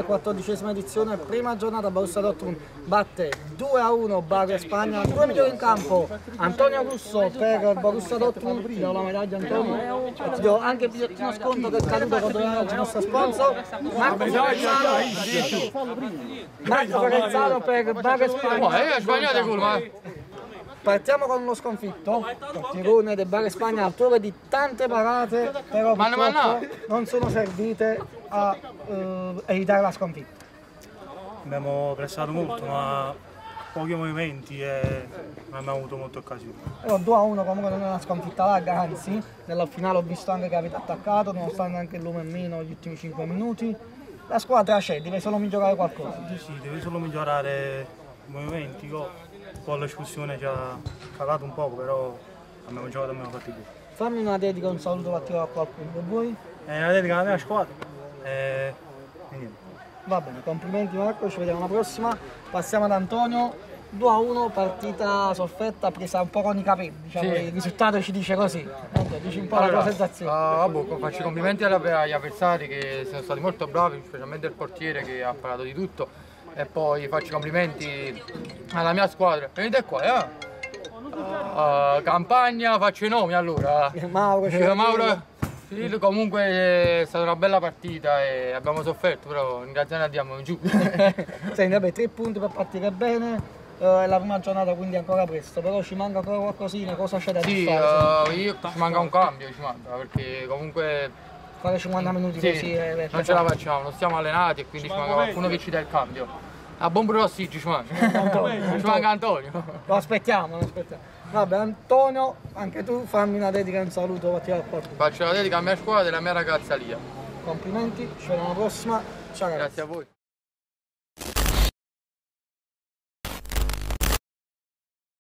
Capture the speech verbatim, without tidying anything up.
quattordicesima edizione, prima giornata. Borussia Dortmund batte due a uno Bari Spagna. Due migliori in campo: Antonio Russo per Borussia Dortmund, ti do la medaglia Antonio, e ti do anche il bigliettino sconto che è caduto contro il nostro sponsor. Marco Fiorenzano, Marco Fiorenzano per Bari Spagna. Partiamo con uno sconfitto, Tirone del Bari Spagna, autore di tante parate, però purtroppo non sono servite a uh, evitare la sconfitta. Abbiamo pressato molto, ma pochi movimenti e non abbiamo avuto molte occasioni. Però due a uno comunque non è una sconfitta larga, anzi, nella finale ho visto anche che avete attaccato, nonostante anche il lume meno gli ultimi cinque minuti. La squadra c'è, deve solo migliorare qualcosa. Sì, sì, deve solo migliorare i movimenti. Un po' l'espulsione ci ha cagato un poco, però abbiamo giocato e abbiamo fatto bene. Fammi una dedica, un saluto particolare a qualcuno per voi. È una dedica alla mia squadra e, e niente. Va bene, complimenti Marco, ci vediamo alla prossima. Passiamo ad Antonio, due a uno, partita sofferta, presa un po' con i capelli, diciamo, sì. Il risultato ci dice così. Antonio, dici un po' allora, la tua sensazione. Uh, vabbè, faccio i complimenti agli avversari che sono stati molto bravi, specialmente il portiere che ha parlato di tutto. E poi faccio i complimenti alla mia squadra. Venite qua, eh? Uh, Campagna, faccio i nomi allora. Mauro, eh, Mauro sì, comunque è stata una bella partita e abbiamo sofferto, però ringraziamo a Dio andiamo giù. Senti, vabbè, tre punti per partire bene. Uh, è la prima giornata, quindi ancora presto, però ci manca ancora qualcosina, cosa c'è da sì, fare? Uh, io, ci manca un cambio, ci manca, perché comunque fare cinquanta minuti sì, così eh, non ce la facciamo, non stiamo allenati e quindi ci, ci manca qualcuno che ci dà il cambio. A buon prossimo ci manca. Antonio. Ci manca Antonio. Lo aspettiamo, lo aspettiamo. Vabbè Antonio, anche tu fammi una dedica e un saluto particolare al porto. Faccio la dedica alla mia squadra e alla mia ragazza Lia. Complimenti, ci vediamo alla prossima. Ciao ragazzi. Grazie a voi.